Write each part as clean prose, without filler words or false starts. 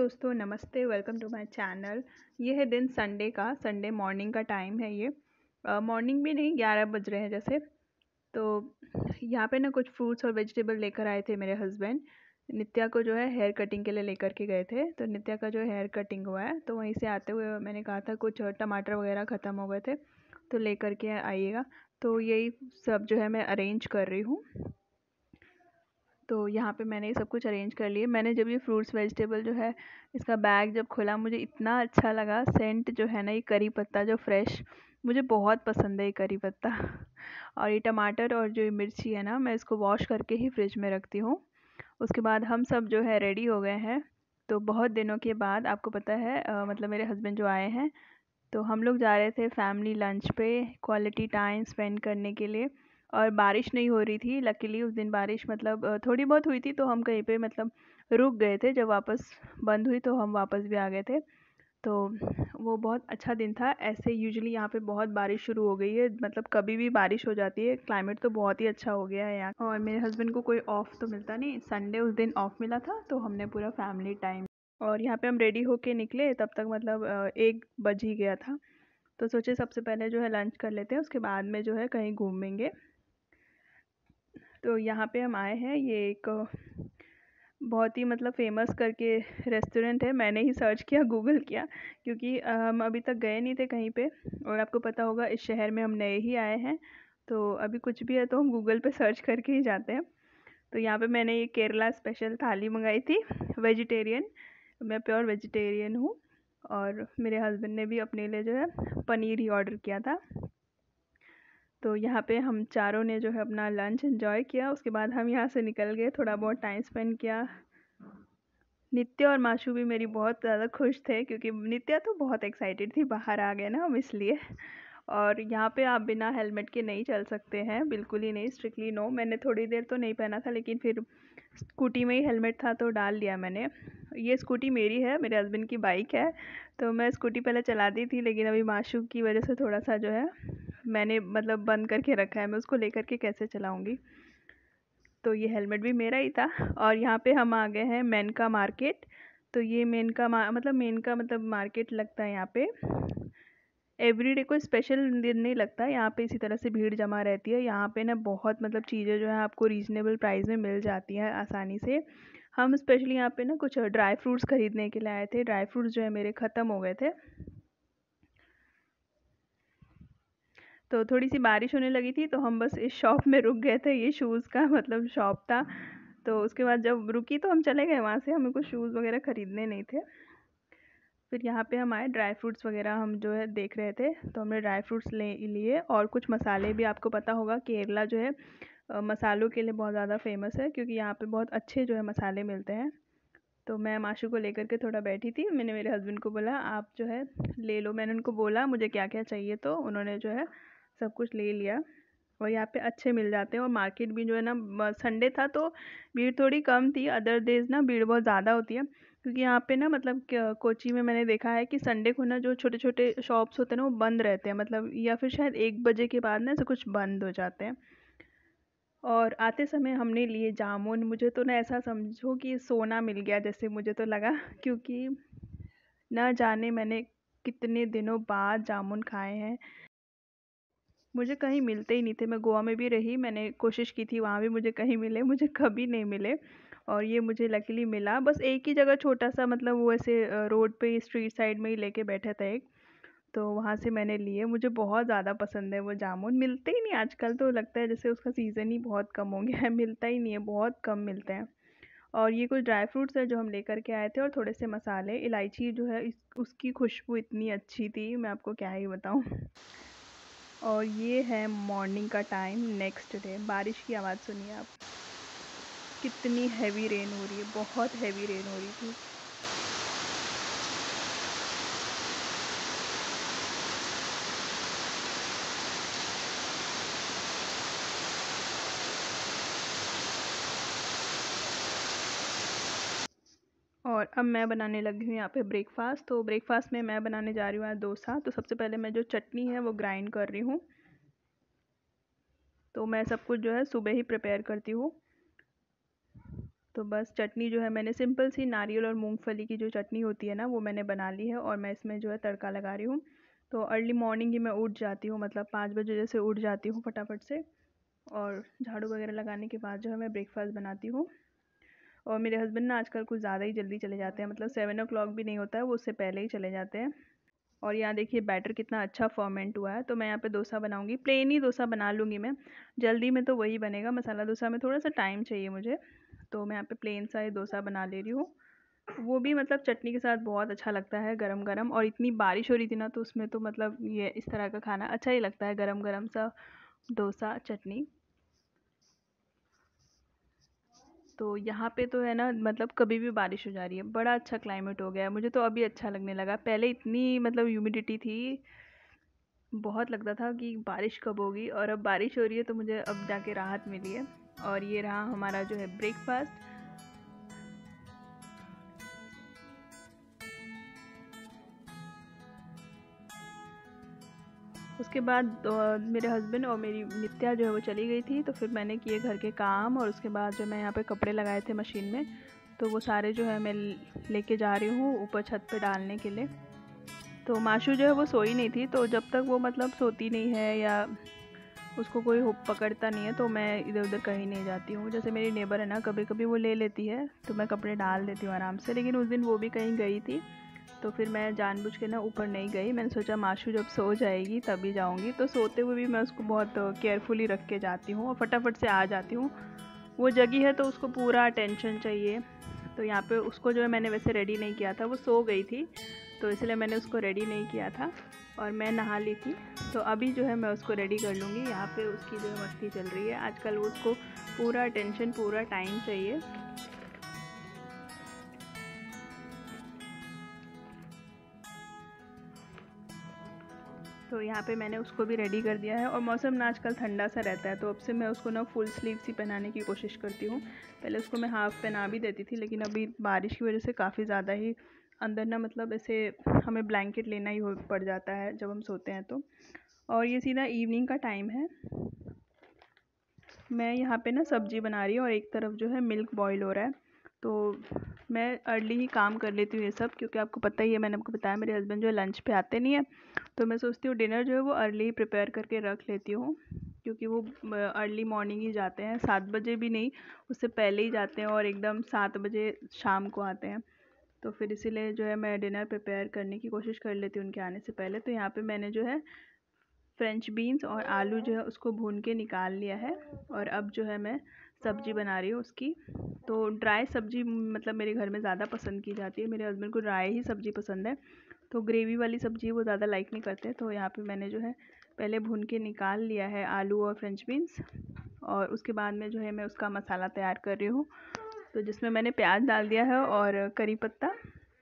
दोस्तों, नमस्ते। Welcome to my channel. ये है दिन संडे का, संडे मॉर्निंग का टाइम है ये। मॉर्निंग भी नहीं, 11 बज रहे हैं जैसे। तो यहाँ पे ना कुछ फ्रूट्स और वेजिटेबल लेकर आए थे मेरे हस्बैंड। नित्या को जो है हेयर कटिंग के लिए लेकर के गए थे, तो नित्या का जो है हेयर कटिंग हुआ है, तो वहीं से आते हुए मैंने कहा था कुछ टमाटर वगैरह ख़त्म हो गए थे तो लेकर के आइएगा। तो यही सब जो है मैं अरेंज कर रही हूँ। तो यहाँ पे मैंने ये सब कुछ अरेंज कर लिए। मैंने जब ये फ्रूट्स वेजिटेबल जो है इसका बैग जब खोला, मुझे इतना अच्छा लगा। सेंट जो है ना, ये करी पत्ता जो फ्रेश, मुझे बहुत पसंद है ये करी पत्ता। और ये टमाटर और जो ये मिर्ची है ना, मैं इसको वॉश करके ही फ्रिज में रखती हूँ। उसके बाद हम सब जो है रेडी हो गए हैं। तो बहुत दिनों के बाद, आपको पता है मतलब मेरे हस्बैंड जो आए हैं, तो हम लोग जा रहे थे फैमिली लंच पे, क्वालिटी टाइम स्पेंड करने के लिए। और बारिश नहीं हो रही थी, लकीली उस दिन बारिश मतलब थोड़ी बहुत हुई थी, तो हम कहीं पे मतलब रुक गए थे। जब वापस बंद हुई तो हम वापस भी आ गए थे। तो वो बहुत अच्छा दिन था। ऐसे यूजुअली यहाँ पे बहुत बारिश शुरू हो गई है, मतलब कभी भी बारिश हो जाती है। क्लाइमेट तो बहुत ही अच्छा हो गया है यहाँ। और मेरे हस्बैंड को कोई ऑफ तो मिलता नहीं, संडे उस दिन ऑफ मिला था, तो हमने पूरा फैमिली टाइम। और यहाँ पे हम रेडी होके निकले तब तक मतलब 1 बज ही गया था। तो सोचे सबसे पहले जो है लंच कर लेते हैं, उसके बाद में जो है कहीं घूमेंगे। तो यहाँ पे हम आए हैं, ये एक बहुत ही मतलब फ़ेमस करके रेस्टोरेंट है। मैंने ही सर्च किया, गूगल किया, क्योंकि हम अभी तक गए नहीं थे कहीं पे। और आपको पता होगा इस शहर में हम नए ही आए हैं, तो अभी कुछ भी है तो हम गूगल पे सर्च करके ही जाते हैं। तो यहाँ पे मैंने ये केरला स्पेशल थाली मंगाई थी, वेजिटेरियन। मैं प्योर वेजिटेरियन हूँ। और मेरे हस्बैंड ने भी अपने लिए जो है पनीर ही ऑर्डर किया था। तो यहाँ पे हम चारों ने जो है अपना लंच एंजॉय किया। उसके बाद हम यहाँ से निकल गए, थोड़ा बहुत टाइम स्पेंड किया। नित्या और माशु भी मेरी बहुत ज़्यादा खुश थे, क्योंकि नित्या तो बहुत एक्साइटेड थी, बाहर आ गए ना हम इसलिए। और यहाँ पे आप बिना हेलमेट के नहीं चल सकते हैं, बिल्कुल ही नहीं, स्ट्रिक्टली नो। मैंने थोड़ी देर तो नहीं पहना था, लेकिन फिर स्कूटी में ही हेलमेट था तो डाल लिया मैंने। ये स्कूटी मेरी है, मेरे हस्बैंड की बाइक है। तो मैं स्कूटी पहले चलाती थी, लेकिन अभी माशु की वजह से थोड़ा सा जो है मैंने मतलब बंद करके रखा है। मैं उसको लेकर के कैसे चलाऊँगी। तो ये हेलमेट भी मेरा ही था। और यहाँ पे हम आ गए हैं मेनका मार्केट। तो ये मेनका मतलब मार्केट लगता है यहाँ पे। एवरीडे कोई स्पेशल दिन नहीं लगता, यहाँ पे इसी तरह से भीड़ जमा रहती है। यहाँ पे ना बहुत मतलब चीज़ें जो है आपको रीज़नेबल प्राइस में मिल जाती हैं आसानी से। हम स्पेशली यहाँ पे ना कुछ ड्राई फ्रूट्स ख़रीदने के लिए आए थे। ड्राई फ्रूट्स जो है मेरे ख़त्म हो गए थे। तो थोड़ी सी बारिश होने लगी थी, तो हम बस इस शॉप में रुक गए थे। ये शूज़ का मतलब शॉप था। तो उसके बाद जब रुकी तो हम चले गए वहाँ से, हमें कुछ शूज़ वगैरह ख़रीदने नहीं थे। फिर यहाँ पे हम आए, ड्राई फ्रूट्स वगैरह हम जो है देख रहे थे, तो हमने ड्राई फ्रूट्स ले लिए। और कुछ मसाले भी, आपको पता होगा केरला जो है मसालों के लिए बहुत ज़्यादा फेमस है, क्योंकि यहाँ पे बहुत अच्छे जो है मसाले मिलते हैं। तो मैं माशु को लेकर के थोड़ा बैठी थी, मैंने मेरे हस्बैंड को बोला आप जो है ले लो। मैंने उनको बोला मुझे क्या क्या चाहिए, तो उन्होंने जो है सब कुछ ले लिया। और यहाँ पे अच्छे मिल जाते हैं। और मार्केट भी जो है ना, संडे था तो भीड़ थोड़ी कम थी। अदर डेज़ ना भीड़ बहुत ज़्यादा होती है, क्योंकि यहाँ पे ना मतलब कोची में मैंने देखा है कि संडे को ना जो छोटे छोटे शॉप्स होते हैं ना वो बंद रहते हैं, मतलब या फिर शायद 1 बजे के बाद ना ऐसे कुछ बंद हो जाते हैं। और आते समय हमने लिए जामुन। मुझे तो ना ऐसा समझो कि सोना मिल गया जैसे मुझे तो लगा, क्योंकि ना जाने मैंने कितने दिनों बाद जामुन खाए हैं। मुझे कहीं मिलते ही नहीं थे। मैं गोवा में भी रही, मैंने कोशिश की थी वहाँ भी मुझे कहीं मिले, मुझे कभी नहीं मिले। और ये मुझे लकीली मिला, बस एक ही जगह छोटा सा, मतलब वो ऐसे रोड पे स्ट्रीट साइड में ही लेके बैठा था एक, तो वहाँ से मैंने लिए। मुझे बहुत ज़्यादा पसंद है वो जामुन। मिलते ही नहीं आजकल, तो लगता है जैसे उसका सीज़न ही बहुत कम हो गया है, मिलता ही नहीं है, बहुत कम मिलते हैं। और ये कुछ ड्राई फ्रूट्स है जो हम लेकर के आए थे, और थोड़े से मसाले, इलायची जो है उसकी खुशबू इतनी अच्छी थी, मैं आपको क्या ही बताऊँ। और ये है मॉर्निंग का टाइम, नेक्स्ट डे। बारिश की आवाज़ सुनिए आप, कितनी हैवी रेन हो रही है, बहुत हैवी रेन हो रही थी। और अब मैं बनाने लगी हूँ यहाँ पे ब्रेकफास्ट। तो ब्रेकफास्ट में मैं बनाने जा रही हूँ आज डोसा। तो सबसे पहले मैं जो चटनी है वो ग्राइंड कर रही हूँ। तो मैं सब कुछ जो है सुबह ही प्रिपेयर करती हूँ। तो बस चटनी जो है मैंने सिंपल सी नारियल और मूंगफली की जो चटनी होती है ना, वो मैंने बना ली है और मैं इसमें जो है तड़का लगा रही हूँ। तो अर्ली मॉर्निंग ही मैं उठ जाती हूँ, मतलब 5 बजे जैसे उठ जाती हूँ फटाफट से, और झाड़ू वगैरह लगाने के बाद जो है मैं ब्रेकफास्ट बनाती हूँ। और मेरे हस्बैंड ना आजकल कुछ ज़्यादा ही जल्दी चले जाते हैं, मतलब 7 o'clock भी नहीं होता है, वो उससे पहले ही चले जाते हैं। और यहाँ देखिए बैटर कितना अच्छा फर्मेंट हुआ है। तो मैं यहाँ पे डोसा बनाऊंगी, प्लेन ही डोसा बना लूँगी मैं, जल्दी में तो वही बनेगा। मसाला डोसा में थोड़ा सा टाइम चाहिए मुझे, तो मैं यहाँ पे प्लेन सा ही डोसा बना ले रही हूँ। वो भी मतलब चटनी के साथ बहुत अच्छा लगता है गरम गरम। और इतनी बारिश हो रही थी ना, तो उसमें तो मतलब ये इस तरह का खाना अच्छा ही लगता है, गरम गरम सा डोसा चटनी। तो यहाँ पे तो है ना, मतलब कभी भी बारिश हो जा रही है, बड़ा अच्छा क्लाइमेट हो गया है। मुझे तो अभी अच्छा लगने लगा, पहले इतनी मतलब ह्यूमिडिटी थी, बहुत लगता था कि बारिश कब होगी, और अब बारिश हो रही है तो मुझे अब जाके राहत मिली है। और ये रहा हमारा जो है ब्रेकफास्ट। उसके बाद मेरे हस्बैंड और मेरी नित्या जो है वो चली गई थी, तो फिर मैंने किए घर के काम, और उसके बाद जो मैं यहाँ पे कपड़े लगाए थे मशीन में, तो वो सारे जो है मैं लेके जा रही हूँ ऊपर छत पे डालने के लिए। तो माशू जो है वो सोई नहीं थी, तो जब तक वो मतलब सोती नहीं है या उसको कोई हुक पकड़ता नहीं है, तो मैं इधर उधर कहीं नहीं जाती हूँ। जैसे मेरी नेबर है ना, कभी कभी वो ले लेती है तो मैं कपड़े डाल देती हूँ आराम से, लेकिन उस दिन वो भी कहीं गई थी, तो फिर मैं जानबूझ के ना ऊपर नहीं गई। मैंने सोचा माशू जब सो जाएगी तभी जाऊँगी, तो सोते हुए भी मैं उसको बहुत केयरफुली रख के जाती हूँ और फटाफट से आ जाती हूँ। वो जगी है तो उसको पूरा अटेंशन चाहिए। तो यहाँ पे उसको जो है मैंने वैसे रेडी नहीं किया था, वो सो गई थी, तो इसलिए मैंने उसको रेडी नहीं किया था, और मैं नहा ली थी। तो अभी जो है मैं उसको रेडी कर लूँगी। यहाँ पे उसकी जो है मस्ती चल रही है आजकल, वो उसको पूरा अटेंशन पूरा टाइम चाहिए। तो यहाँ पे मैंने उसको भी रेडी कर दिया है, और मौसम ना आजकल ठंडा सा रहता है, तो अब से मैं उसको ना फुल स्लीव्स ही पहनाने की कोशिश करती हूँ। पहले उसको मैं हाफ़ पहना भी देती थी, लेकिन अभी बारिश की वजह से काफ़ी ज़्यादा ही अंदर ना, मतलब ऐसे हमें ब्लैंकेट लेना ही हो पड़ जाता है जब हम सोते हैं तो। और ये सीधा इवनिंग का टाइम है। मैं यहाँ पे ना सब्ज़ी बना रही हूँ और एक तरफ जो है मिल्क बॉईल हो रहा है। तो मैं अर्ली ही काम कर लेती हूँ ये सब, क्योंकि आपको पता ही है, मैंने आपको बताया मेरे हस्बैंड जो है लंच पे आते नहीं है, तो मैं सोचती हूँ डिनर जो है वो अर्ली ही प्रिपेयर करके रख लेती हूँ, क्योंकि वो अर्ली मॉर्निंग ही जाते हैं, 7 बजे भी नहीं, उससे पहले ही जाते हैं, और एकदम 7 बजे शाम को आते हैं। तो फिर इसीलिए जो है मैं डिनर प्रिपेयर करने की कोशिश कर लेती हूँ उनके आने से पहले। तो यहाँ पे मैंने जो है फ्रेंच बीन्स और आलू जो है उसको भून के निकाल लिया है, और अब जो है मैं सब्ज़ी बना रही हूँ उसकी। तो ड्राई सब्ज़ी मतलब मेरे घर में ज़्यादा पसंद की जाती है, मेरे हस्बैंड को ड्राई ही सब्ज़ी पसंद है, तो ग्रेवी वाली सब्ज़ी वो ज़्यादा लाइक नहीं करते। तो यहाँ पे मैंने जो है पहले भून के निकाल लिया है आलू और फ्रेंच बीन्स, और उसके बाद में जो है मैं उसका मसाला तैयार कर रही हूँ, तो जिसमें मैंने प्याज डाल दिया है और करी पत्ता,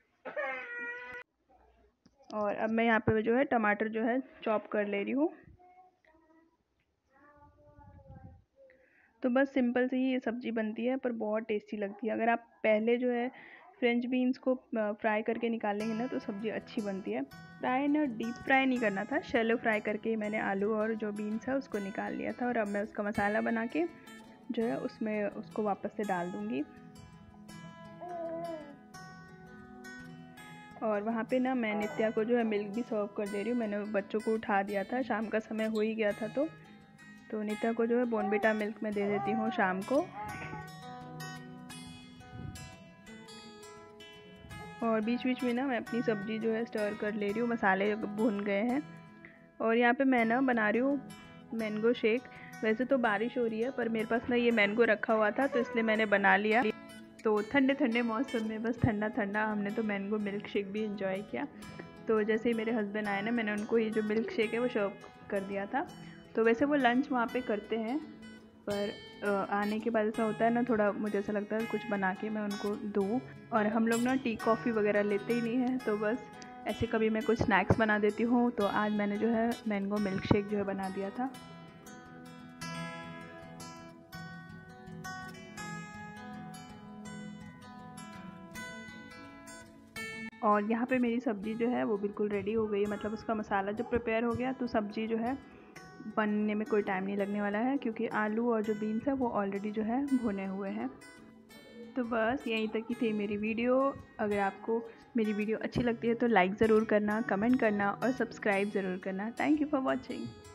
और अब मैं यहाँ पे जो है टमाटर जो है चॉप कर ले रही हूँ। तो बस सिंपल से ही ये सब्ज़ी बनती है, पर बहुत टेस्टी लगती है। अगर आप पहले जो है फ्रेंच बीन्स को फ्राई करके निकालेंगे ना, तो सब्ज़ी अच्छी बनती है। फ्राई ना, डीप फ्राई नहीं करना था, शैलो फ्राई करके ही मैंने आलू और जो बीन्स है उसको निकाल लिया था, और अब मैं उसका मसाला बना के जो है उसमें उसको वापस से डाल दूँगी। और वहाँ पे ना मैं नित्या को जो है मिल्क भी सर्व कर दे रही हूँ। मैंने बच्चों को उठा दिया था, शाम का समय हो ही गया था, तो नित्या को जो है बॉर्नविटा मिल्क में दे देती हूँ शाम को। और बीच बीच में ना मैं अपनी सब्ज़ी जो है स्टर कर ले रही हूँ, मसाले भुन गए हैं। और यहाँ पे मैं ना बना रही हूँ मैंगो शेक। वैसे तो बारिश हो रही है, पर मेरे पास ना ये मैंगो रखा हुआ था, तो इसलिए मैंने बना लिया। तो ठंडे ठंडे मौसम में बस ठंडा ठंडा हमने तो मैंगो मिल्क शेक भी इंजॉय किया। तो जैसे ही मेरे हस्बैंड आए ना, मैंने उनको ये जो मिल्क शेक है वो सर्व कर दिया था। तो वैसे वो लंच वहाँ पे करते हैं, पर आने के बाद ऐसा होता है ना, थोड़ा मुझे ऐसा लगता है कुछ बना के मैं उनको दूँ। और हम लोग ना टी कॉफ़ी वगैरह लेते ही नहीं हैं, तो बस ऐसे कभी मैं कुछ स्नैक्स बना देती हूँ। तो आज मैंने जो है मैंगो मिल्क शेक जो है बना दिया था। और यहाँ पे मेरी सब्ज़ी जो है वो बिल्कुल रेडी हो गई है, मतलब उसका मसाला जब प्रिपेयर हो गया तो सब्ज़ी जो है बनने में कोई टाइम नहीं लगने वाला है, क्योंकि आलू और जो बीन्स है वो ऑलरेडी जो है भुने हुए हैं। तो बस यहीं तक ही थी मेरी वीडियो। अगर आपको मेरी वीडियो अच्छी लगती है तो लाइक ज़रूर करना, कमेंट करना और सब्सक्राइब ज़रूर करना। Thank you for watching.